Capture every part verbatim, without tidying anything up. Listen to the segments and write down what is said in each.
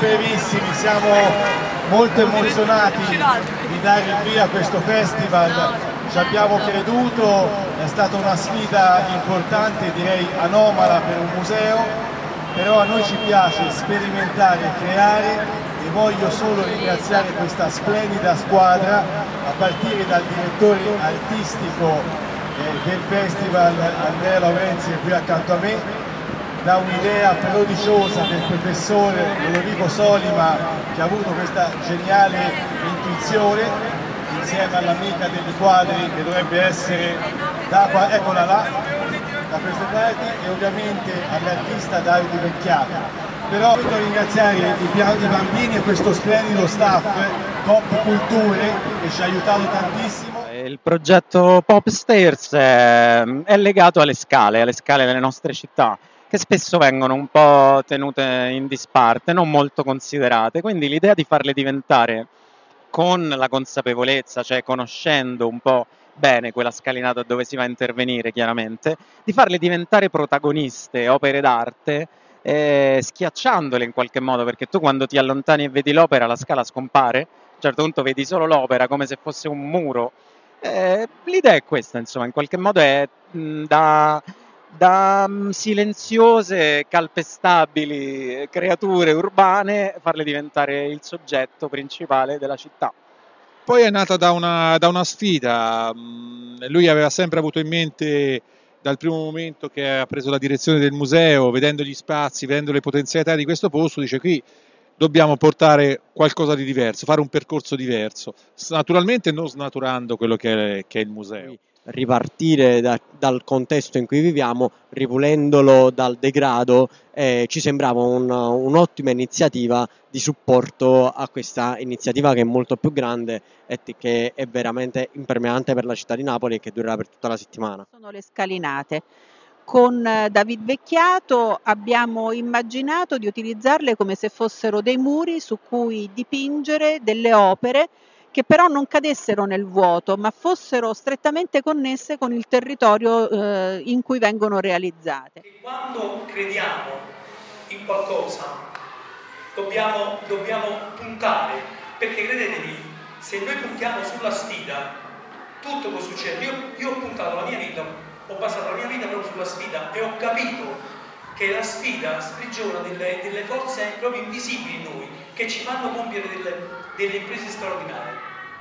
brevissimi, siamo molto emozionati di dare il via a questo festival, ci abbiamo creduto, è stata una sfida importante, direi anomala per un museo, però a noi ci piace sperimentare e creare e voglio solo ringraziare questa splendida squadra, a partire dal direttore artistico eh, del festival Andrea Laurenzi, è qui accanto a me, da un'idea prodigiosa del professore Lodovico Solima, che ha avuto questa geniale intuizione insieme all'amica dei quadri che dovrebbe essere da qua, eccola là, da queste parti, e ovviamente all'artista Davide Vecchiato. Però voglio ringraziare i, i bambini e questo splendido staff Top Culture che ci ha aiutato tantissimo. Il progetto Pop Stairs è, è legato alle scale, alle scale delle nostre città, che spesso vengono un po' tenute in disparte, non molto considerate, quindi l'idea di farle diventare con la consapevolezza, cioè conoscendo un po' bene quella scalinata dove si va a intervenire chiaramente, di farle diventare protagoniste, opere d'arte, eh, schiacciandole in qualche modo, perché tu quando ti allontani e vedi l'opera la scala scompare, a un certo punto vedi solo l'opera come se fosse un muro. Eh, l'idea è questa, insomma, in qualche modo è mh, da... da silenziose, calpestabili creature urbane, farle diventare il soggetto principale della città. Poi è nata da una, da una sfida, lui aveva sempre avuto in mente dal primo momento che ha preso la direzione del museo, vedendo gli spazi, vedendo le potenzialità di questo posto, dice qui dobbiamo portare qualcosa di diverso, fare un percorso diverso, naturalmente non snaturando quello che è, che è il museo. Ripartire da, dal contesto in cui viviamo, ripulendolo dal degrado, eh, ci sembrava un, un'ottima iniziativa di supporto a questa iniziativa che è molto più grande e che è veramente impermeante per la città di Napoli e che durerà per tutta la settimana. Sono le scalinate. Con David Vecchiato abbiamo immaginato di utilizzarle come se fossero dei muri su cui dipingere delle opere che però non cadessero nel vuoto, ma fossero strettamente connesse con il territorio eh, in cui vengono realizzate. E quando crediamo in qualcosa dobbiamo, dobbiamo puntare, perché credetemi, se noi puntiamo sulla sfida tutto può succedere. Io, io ho puntato la mia vita, ho basato la mia vita proprio sulla sfida e ho capito che la sfida sprigiona delle, delle forze proprio invisibili in noi, che ci fanno compiere delle, delle imprese straordinarie.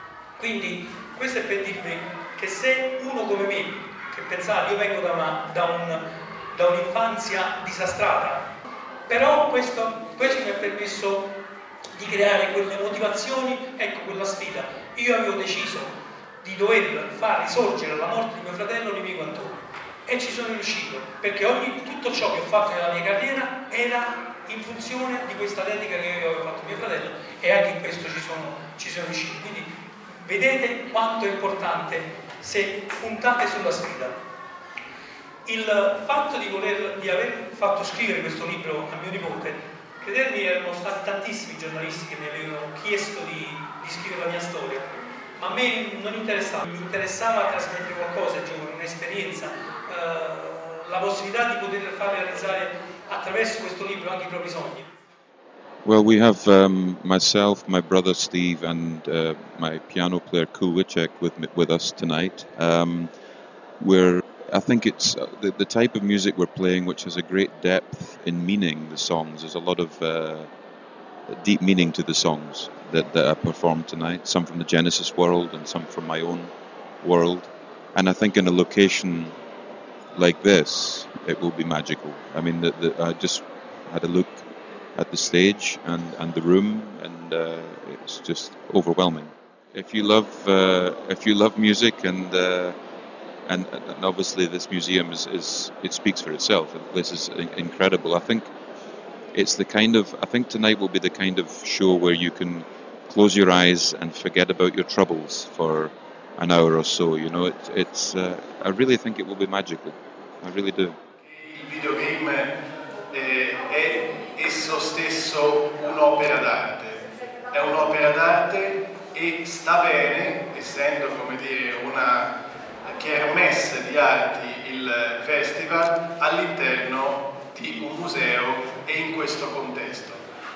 Quindi questo è per dirvi che se uno come me, che pensate, io vengo da, una, da, un, da un'infanzia disastrata, però questo, questo mi ha permesso di creare quelle motivazioni, ecco quella sfida. Io avevo deciso di dover far risorgere la morte di mio fratello Nemico Antonio e ci sono riuscito, perché ogni, tutto ciò che ho fatto nella mia carriera era in funzione di questa dedica che io avevo fatto a mio fratello e anche in questo ci sono, ci sono riuscito. Quindi vedete quanto è importante se puntate sulla sfida. Il fatto di, voler, di aver fatto scrivere questo libro a mio nipote, credetemi, erano stati tantissimi giornalisti che mi avevano chiesto di, di scrivere la mia storia, ma a me non interessava, mi interessava trasmettere qualcosa ai giovani, un'esperienza, eh, la possibilità di poter far realizzare attraverso questo libro anche i propri sogni. Well, we have um, myself, my brother Steve, and uh, my piano player Kulwicek with with us tonight. Um, we're, I think it's uh, the, the type of music we're playing, which has a great depth in meaning. The songs, there's a lot of uh, deep meaning to the songs that, that are performed tonight. Some from the Genesis world, and some from my own world. And I think in a location like this, it will be magical. I mean, the, the, I just had a look at the stage and, and the room, and uh, it's just overwhelming. If you love uh, if you love music, and, uh, and and obviously this museum is, is it speaks for itself. The place is incredible. I think it's the kind of I think tonight will be the kind of show where you can close your eyes and forget about your troubles for an hour or so. You know, it, it's uh, I really think it will be magical. I really do. Il videogame eh, è esso stesso un'opera d'arte, è un'opera d'arte e sta bene, essendo come dire una kermesse di arti il festival, all'interno di un museo e in questo contesto.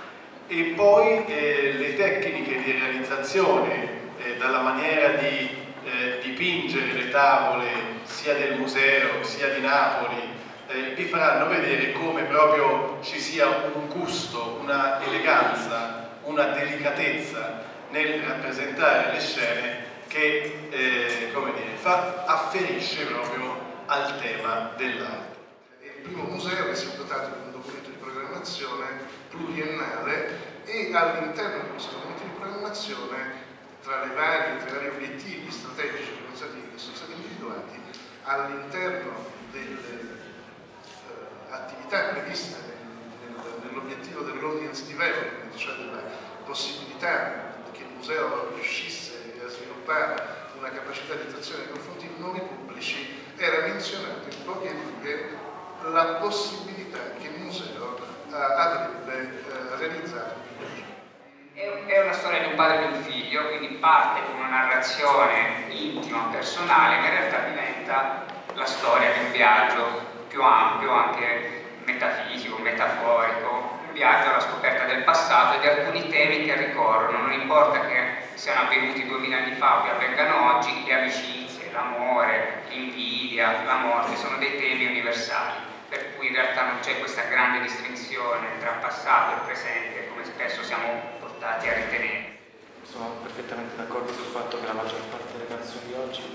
E poi eh, le tecniche di realizzazione, eh, dalla maniera di eh, dipingere le tavole sia del museo sia di Napoli, eh, vi faranno vedere come proprio ci sia un gusto, una eleganza, una delicatezza nel rappresentare le scene che eh, come dire, fa, afferisce proprio al tema dell'arte. È il primo museo che si è dotato di un documento di programmazione pluriennale e all'interno di questo documento di programmazione, tra, le varie, tra i vari obiettivi strategici che sono stati, che sono stati individuati, all'interno delle eh, attività previste nel, nel, nell'obiettivo dell'audience development, cioè della possibilità che il museo riuscisse a sviluppare una capacità di attrazione nei confronti di nuovi pubblici, era menzionato in poche righe la possibilità che il museo uh, avrebbe uh, realizzato. È una storia di un padre e di un figlio, quindi parte con una narrazione intima, personale, ma in realtà diventa la storia di un viaggio più ampio, anche metafisico, metaforico, un viaggio alla scoperta del passato e di alcuni temi che ricorrono, non importa che siano avvenuti duemila anni fa o che avvengano oggi, le amicizie, l'amore, l'invidia, la morte, sono dei temi universali, per cui in realtà non c'è questa grande distinzione tra passato e presente, come spesso siamo portati a ritenere. Sono perfettamente d'accordo sul fatto che la maggior parte delle canzoni di oggi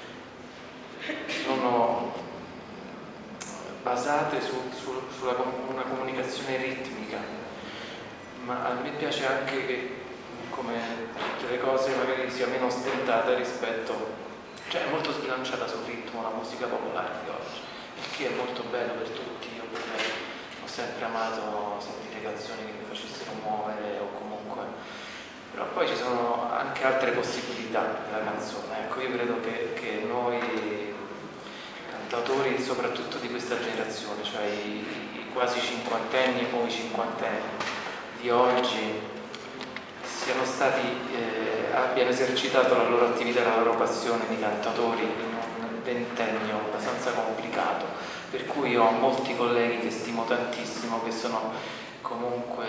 sono basate su, su, sulla una comunicazione ritmica, ma a me piace anche che, come tutte le cose, magari sia meno ostentata rispetto, cioè è molto sbilanciata sul ritmo la musica popolare di oggi, il che è molto bello per tutti. Io per me ho sempre amato sentire canzoni che mi facessero muovere o comunque, però poi ci sono anche altre possibilità della canzone. Ecco, io credo che, che noi cantautori, soprattutto di questa generazione, cioè i, i quasi cinquantenni o i cinquantenni di oggi, siano stati, eh, abbiano esercitato la loro attività, la loro passione di cantatori in un ventennio abbastanza complicato, per cui ho molti colleghi che stimo tantissimo, che sono comunque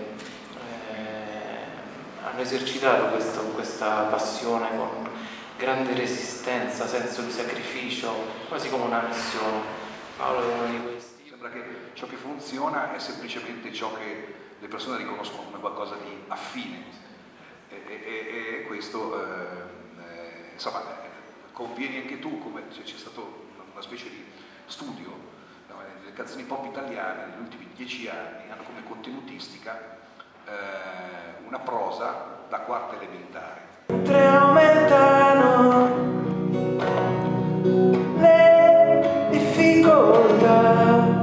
eh, hanno esercitato questo, questa passione con grande resistenza, senso di sacrificio, quasi come una missione. Paolo è uno di questi. Sembra che ciò che funziona è semplicemente ciò che le persone riconoscono come qualcosa di affine e, e, e questo eh, insomma convieni anche tu, come se c'è stato una specie di studio, no? Le canzoni pop italiane negli ultimi dieci anni hanno come contenutistica eh, una prosa da quarta elementare. Mentre aumentano le difficoltà,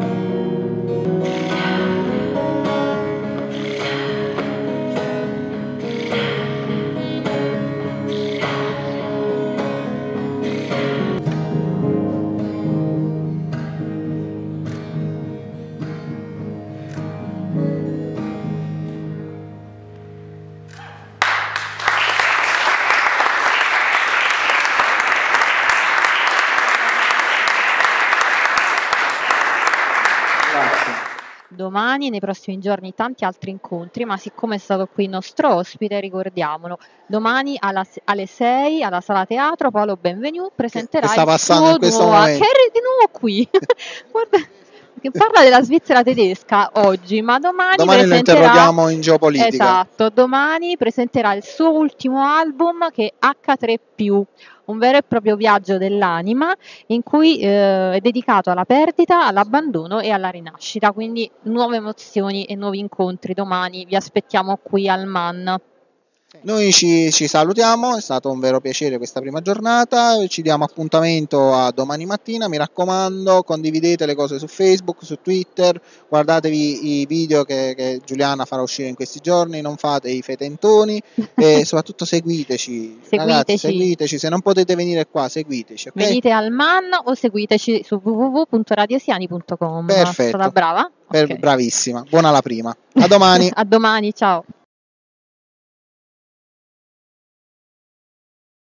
domani e nei prossimi giorni tanti altri incontri, ma siccome è stato qui il nostro ospite, ricordiamolo, domani alla, alle sei alla Sala Teatro Paolo Benvenu presenterà sta il suo nuovo, che è di nuovo qui, guarda, che parla della Svizzera tedesca oggi, ma domani, domani lo interroghiamo in geopolitica. Esatto, domani presenterà il suo ultimo album che è acca tre più, un vero e proprio viaggio dell'anima in cui eh, è dedicato alla perdita, all'abbandono e alla rinascita, quindi nuove emozioni e nuovi incontri domani, vi aspettiamo qui al Man. Noi ci, ci salutiamo, è stato un vero piacere questa prima giornata, ci diamo appuntamento a domani mattina, mi raccomando condividete le cose su Facebook, su Twitter, guardatevi i video che, che Giuliana farà uscire in questi giorni, non fate i fetentoni e soprattutto seguiteci, seguiteci. Ragazzi, seguiteci, se non potete venire qua seguiteci, okay? Venite al Man o seguiteci su w w w punto radiosiani punto com. Perfetto. Stata brava? Per, okay. Bravissima, buona la prima, a domani. A domani, ciao.